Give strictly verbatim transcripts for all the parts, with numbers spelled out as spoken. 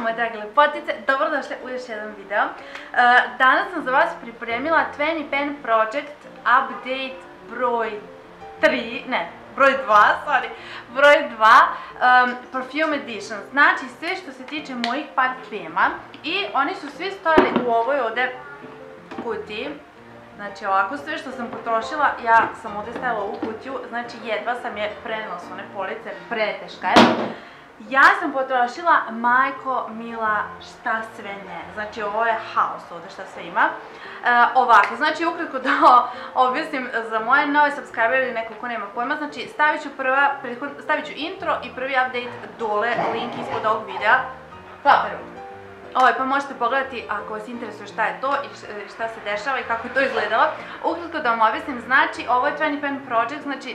moje drage lepotice, dobrodošli u još jedan video. Danas sam za vas pripremila dvadeset Pen Project update broj tri, ne, broj dva, sorry, broj dva, Perfume Edition. Znači sve što se tiče mojih parfema i oni su svi stojali u ovoj ovde kutiji. Znači ovako, sve što sam potrošila, ja sam ovdje stavila ovu kutiju, znači jedva sam je prenela s one police, preteška je. Ja sam potrošila, majko mila, šta sve ne, znači ovo je haos ovdje šta sve ima. Ovako, znači ukratko da objasnim za moje nove subscribere ili neko ko nema pojma, znači stavit ću prva, stavit ću intro i prvi update dole, link ispod ovog videa. Klaperu. Ovo, pa možete pogledati ako vas interesuje šta je to i šta se dešava i kako je to izgledalo. Ukratko da vam objasnim, znači ovo je dvadeset Pen Project, znači,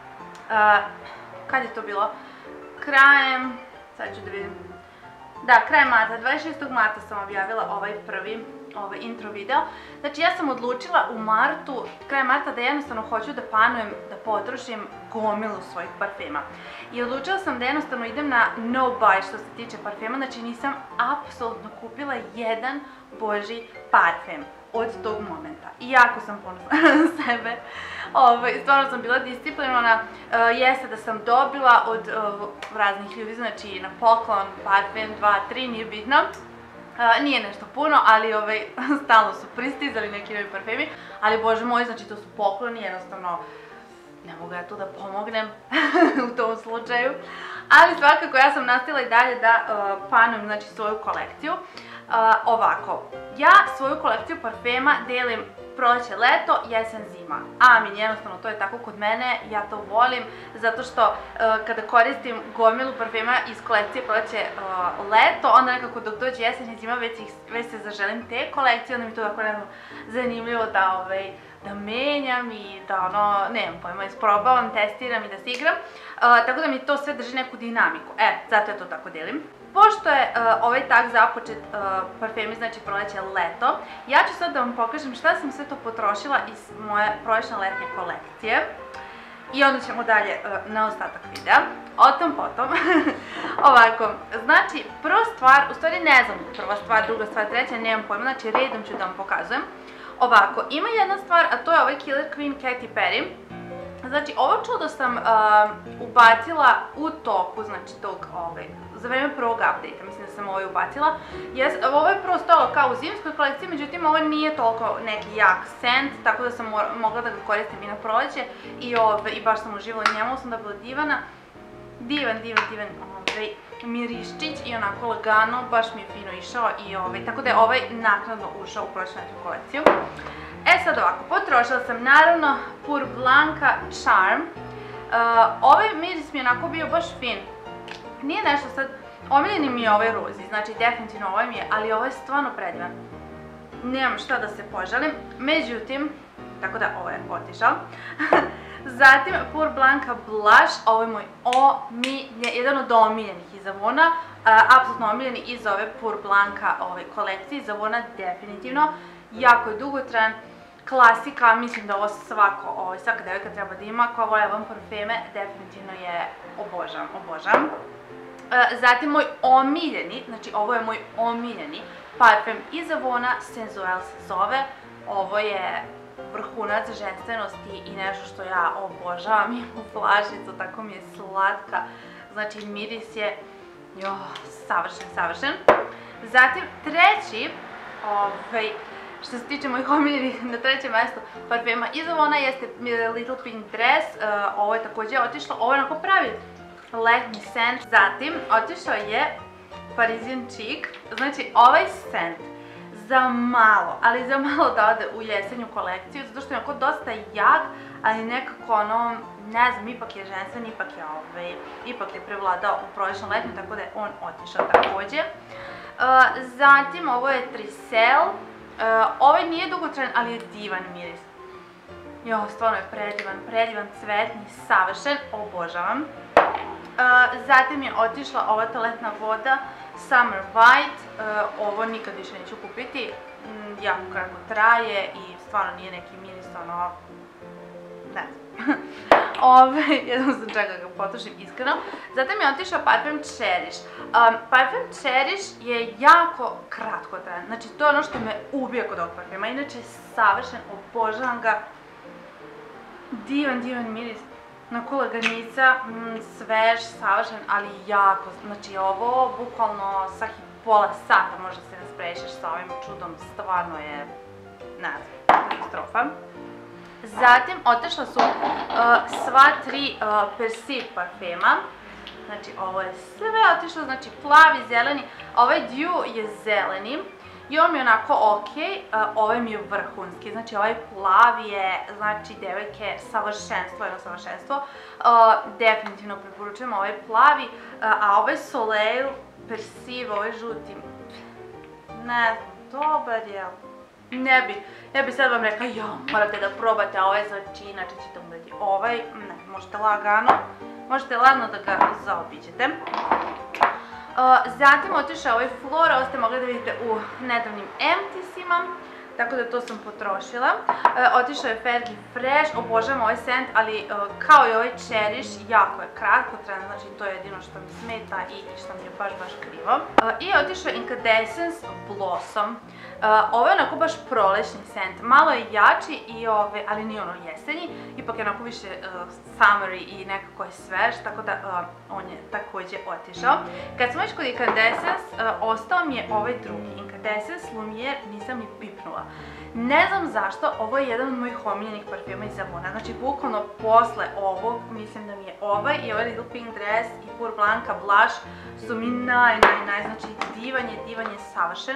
kad je to bilo? Krajem, sad ću da vidim, da, krajem marta, dvadeset šestog marta sam objavila ovaj prvi intro video. Znači ja sam odlučila u martu, krajem marta, da jednostavno hoću da panujem, da potrošim gomilu svojih parfema. I odlučila sam da jednostavno idem na no buy što se tiče parfema, znači nisam apsolutno kupila jedan božji parfem od tog momenta. I jako sam ponosna na sebe. Stvarno sam bila disciplinovana. Jeste da sam dobila od raznih ljudi, znači na poklon, parfem, dva, tri, nije bitno. Nije nešto puno, ali stalno su pristizali neki novi parfemi. Ali bože moj, znači to su pokloni, jednostavno ne mogu ja tu da pomognem u tom slučaju. Ali svakako ja sam nastavila i dalje da panujem, znači, svoju kolekciju. Ovako, ja svoju kolekciju parfema delim proleće, leto, jesen, zima. Amin, jednostavno to je tako kod mene, ja to volim, zato što kada koristim gomilu parfema iz kolekcije proleće, leto, onda nekako dok dođe jesen i zima već se zaželim te kolekcije, onda mi to tako nekako zanimljivo da da menjam i da ono, nemam pojma, isprobavam, testiram i da se igram, tako da mi to sve drži neku dinamiku. E, zato ja to tako delim. Pošto je ovaj tag započet parfemi, znači proleće, leto, ja ću sad da vam pokažem šta sam sve to potrošila iz moje prolećne letnje kolekcije. I onda ćemo dalje na ostatak videa. O tom potom. Ovako, znači prva stvar, u stvari ne znam prva stvar, druga stvar, treća, nemam pojma, znači redom ću da vam pokazujem. Ovako, ima jedna stvar, a to je ovaj Killer Queen Katy Perry. Znači, ovo čudo sam ubacila u toku, znači tog, za vreme prvog update-a, mislim da sam ovo ubacila. Ovo je prvo stojalo kao u zimskoj kolekciji, međutim ovo nije toliko neki jak scent, tako da sam mogla da ga koristim i na proleće i baš sam uživala u njemu, sam dobila divana, divan, divan, divan miriščić i onako lagano, baš mi je fino išao i tako da je ovaj naknadno ušao u prolećnu kolekciju. E sad ovako, potrošila sam naravno Pur Blanca Charm. Ovaj miris mi je onako bio baš fin. Nije nešto sad, omiljeni mi je ovaj rozi, znači definitivno ovaj mi je, ali ovaj je stvarno predivan. Nemam šta da se požalim, međutim, tako da ovo je otišao. Zatim Pur Blanca Blush, ovo je moj omiljen, jedan od omiljenih iz Avona, apsolutno omiljeni iz ove Pur Blanca kolekcije, iz Avona definitivno, jako je dugotrajan, klasika, mislim da ovo svako, svaka devojka treba da ima, koja voli Avon parfeme, definitivno je obožavam, obožavam. Zatim moj omiljeni, znači ovo je moj omiljeni parfem iz Avona, Sensuelle se zove, ovo je vrhunac ženstvenosti i nešto što ja obožavam, imam u flašicu, tako mi je slatka, znači miris je savršen, savršen. Zatim treći, što se tiče mojih omiljenih na trećem mjestu parfema iz Avona jeste Little Pink Dress, ovo je također otišlo, ovo je onako pravi letnji scent. Zatim otišao je Parisian Chic, znači ovaj scent za malo, ali za malo da ode u jesenju kolekciju, zato što je onako dosta jak, ali nekako ono, ne znam, ipak je ženstven, ipak je ipak je prevladao u prolećnu letnju, tako da je on otišao također. Zatim ovo je Trisel, ovaj nije dugotrajan, ali je divan miris. Jo, stvarno je predivan, predivan, cvetni, savršen, obožavam. Zatim je otišla ova toaletna voda Summer White, ovo nikad više neću kupiti, jako kratko traje i stvarno nije neki miris, ono, ne znam. Ove, jednom sam čekala ga potrošim iskreno. Zatim je otišao parfem Cherish. Um, parfem Cherish je jako kratko trajan. Znači, to je ono što me ubija kod ovog parfema. Inače je savršen, obožavam ga. Divan, divan miris. Onako laganica, mm, svež, savršen, ali jako. Znači, ovo bukvalno svaki pola sata možda se rasprešiš sa ovim čudom. Stvarno je, ne znam, katastrofa. Zatim otišla su uh, sva tri uh, Persil parfema. Znači ovo je sve otišlo, znači plavi, zeleni, ovaj Dew je zeleni i on mi je onako ok, uh, ovaj mi je vrhunski, znači ovaj plavi je, znači devojke, savršenstvo, jedno savršenstvo. Uh, definitivno preporučujem ovaj plavi, uh, a ovaj Soleil Persil, ovaj žuti, ne znam, dobar je. Ne bi, ja bi sad vam rekla, jo, morate da probate ovaj, znači inače ćete umreti. Ovaj, ne, možete lagano, možete lagano da ga zaobiđete. Zatim otišao ovaj Flora, ovo ste mogli da vidite u nedavnim Emptiesima, tako da to sam potrošila. Otišao je Fergie Fresh, obožavam ovaj scent, ali kao i ovaj Cherish, jako je kratkotrajan, znači to je jedino što mi smeta i što mi je baš, baš krivo. I otišao je Incandescence Blossom. Ovo je onako baš prolećni scent, malo je jači, i ove, ali nije ono jesenji, ipak je onako više uh, summery i nekako je svež, tako da uh, on je također otišao. Kad sam već kod Incandescence, uh, ostao mi je ovaj drugi, Incandescence Lumiere, nisam ni pipnula. Ne znam zašto, ovo je jedan od mojih omiljenih parfema iz Avona, znači bukvalno posle ovog, mislim da mi je ovaj i ovaj Little Pink Dress i Pure Blanca Blush su mi naj, naj, naj, znači divan je, divan je, savršen.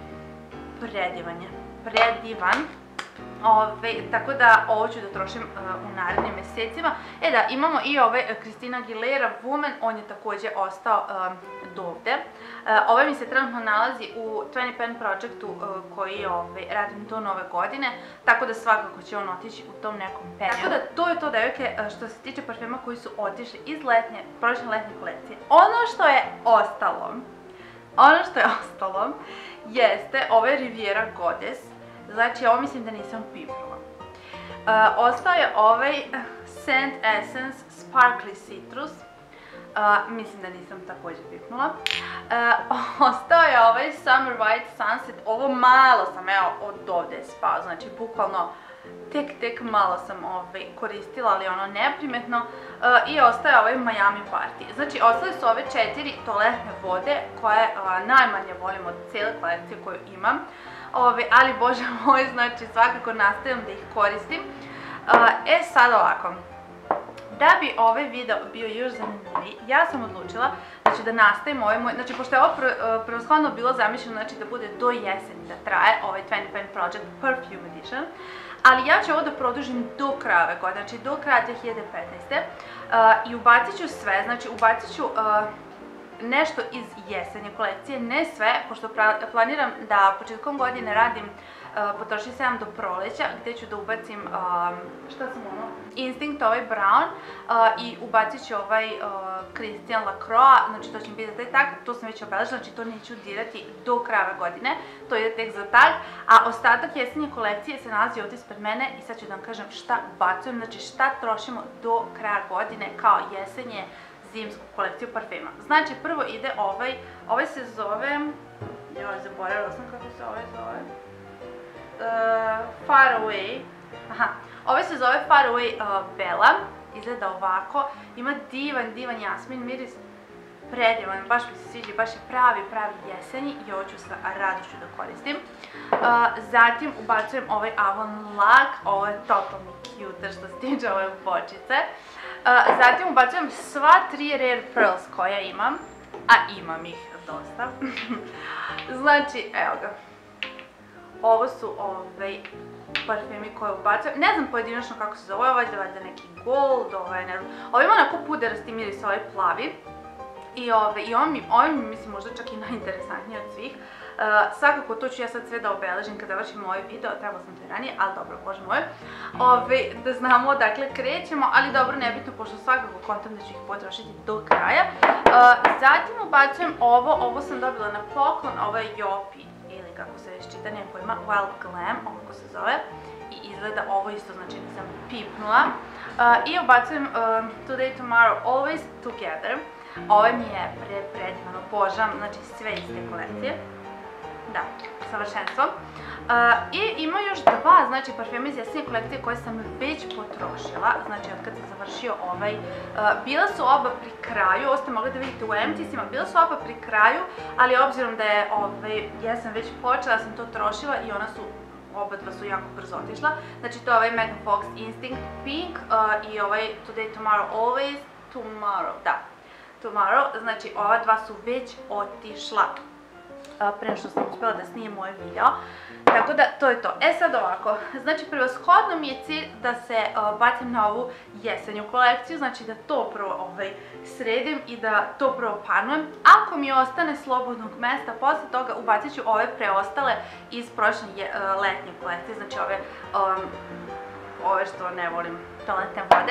Predivan je, predivan. Ove, tako da ovo ću da trošim uh, u narednim mesecima. E da, imamo i ovaj uh, Christina Aguilera Woman, on je također ostao uh, dovde. Uh, ovaj mi se trenutno nalazi u dvadeset Pen Projectu uh, koji ove, radim do nove godine, tako da svakako će on otići u tom nekom periodu. Tako da to je to, devojke, uh, što se tiče parfema koji su otišli iz letnje, prošle letnje kolekcije. Ono što je ostalo, ono što je ostalo, jeste ovaj Riviera Goddess, znači ovo mislim da nisam pipnula. Uh, ostao je ovaj Scent Essence Sparkly Citrus, uh, mislim da nisam također pipnula. Uh, ostao je ovaj Summer White Sunset, ovo malo sam evo od ovdje spao, znači bukvalno tek tek malo sam ovaj, koristila, ali ono neprimetno. Uh, I ostao je ovaj Miami Party. Znači ostale su ove četiri toaletne vode koje uh, najmanje volim od cijele kolekcije koju imam. Ove, ali bože moj, znači svakako nastavljam da ih koristim. Uh, e sad ovako, da bi ovaj video bio još zanimljiviji, ja sam odlučila znači, da nastavim ovaj moj, znači pošto je ovo prevashodno bilo zamišljeno znači, da bude do jeseni da traje, ovaj dvadeset Pen Project Perfume Edition, ali ja ću ovo da produžim do kraja ove godine, znači do kraja dve hiljade petnaeste. Uh, I ubacit ću sve, znači ubacit ću uh, nešto iz jesenje kolekcije, ne sve, pošto planiram da početkom godine radim uh, potroši sedam do proleća, gdje ću da ubacim, um, šta sam ono, Instinct ovaj brown uh, i ubacit ću ovaj uh, Christian Lacroix, znači to će mi biti za taj tag, to sam već obeležila, znači to neću dirati do kraja godine, to ide tek za tag, a ostatak jesenje kolekcije se nalazi ovdje ispred mene i sad ću da vam kažem šta ubacujem, znači šta trošimo do kraja godine kao jesenje zimsku kolekciju parfema. Znači prvo ide ovaj, ovaj se zove, joj zaboravila sam kako se ovaj zove, uh, Far Away, aha, ovaj se zove Far Away uh, Bella, izgleda ovako, ima divan, divan jasmin miris, predivan, baš mi se sviđa, baš je pravi, pravi jesenji i ovo ću sa radošću da koristim. Uh, zatim ubacujem ovaj Avon Lak, ovo je totalno cute što se tiče ove bočice. Uh, zatim ubacujem sva tri Rare Pearls koja imam, a imam ih dosta. Znači, evo ga. Ovo su ovaj parfemi koje ubacujem. Ne znam pojedinačno kako se zove, ovo je za neki gold, ovo je ne znam. Ovo ima onako puderasti miris, ovaj plavi. I ove, i on mi, ovaj mi mislim možda čak i najinteresantniji od svih. Uh, svakako to ću ja sad sve da obeležim kada završim ovaj video, trebalo sam to i ranije, ali dobro, bože moj. Ove, da znamo odakle krećemo, ali dobro, nebitno, pošto svakako kontam da ću ih potrošiti do kraja. Uh, zatim ubacujem ovo, ovo sam dobila na poklon, ovo je Jopi ili kako se već čita, nijem pojma, Wild Glam, ovako se zove. I izgleda ovo isto, znači nisam pipnula. I ubacujem Today, Tomorrow, Always Together. Ovo mi je pre predivan, obožavam, znači sve iz te kolekcije. Da, savršenstvo. I ima još dva, znači, parfema iz jesenje kolekcije koje sam već potrošila, znači od kad sam završio ovaj. Bila su oba pri kraju, ovo ste mogli da vidite u emptiesima, bila su oba pri kraju, ali obzirom da je jesen već počela, sam to trošila i ona su, oba dva su jako brzo otišla. Znači to je ovaj Megan Fox Instinct Pink i ovaj Today, Tomorrow, Always Tomorrow, da, Tomorrow, znači ova dva su već otišla pre što sam uspjela da snijem moj video. Tako da, to je to. E sad ovako, znači prevashodno mi je cilj da se bacim na ovu jesenju kolekciju, znači da to prvo sredim i da to prvo panujem. Ako mi ostane slobodnog mesta, posle toga ubacit ću ove preostale iz prošle letnje kolekcije, znači ove ove što ne volim, toaletne vode.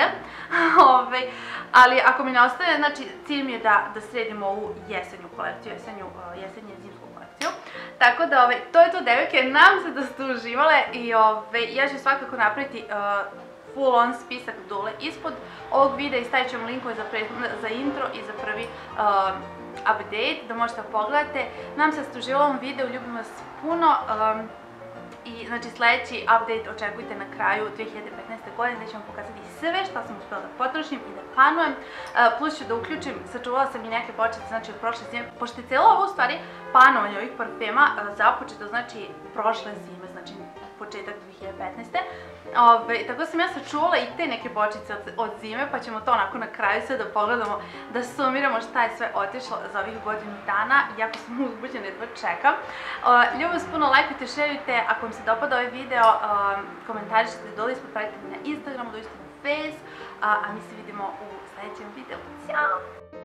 Ali ako mi ne ostane, znači cilj mi je da sredim ovu jesenju kolekciju, jesenje zimsku kolekciju. Tako da, to je to, devojke, nadam se da ste uživale i ja ću svakako napraviti full on spisak dole ispod ovog videa i stavit ću vam linkove za intro i za prvi update, da možete pogledate. Nadam se da ste uživali u ovom videu, ljubim vas puno. I znači sljedeći update očekujte na kraju dve hiljade petnaeste. godine gdje ću vam pokazati sve što sam uspjela da potrošim i da panujem. Plus ću da uključim, sačuvala sam i neke bočice znači od prošle zime, pošto je cijelo ovo u stvari panovanje ovih parfema započeto znači prošle zime, znači početak dve hiljade petnaeste. Tako da sam ja sačuvala i te neke bočice od zime, pa ćemo to onako na kraju sve da pogledamo, da sumiramo šta je sve otišlo za ovih godinu dana. Jako sam uzbuđena, jedva čekam. Ljubim vas puno, lajkujte, šerujte, ako vam se dopada ovaj video, komentarišite dole ispod, pratite me na Instagramu, dođite na Face, a mi se vidimo u sljedećem videu. Ćao!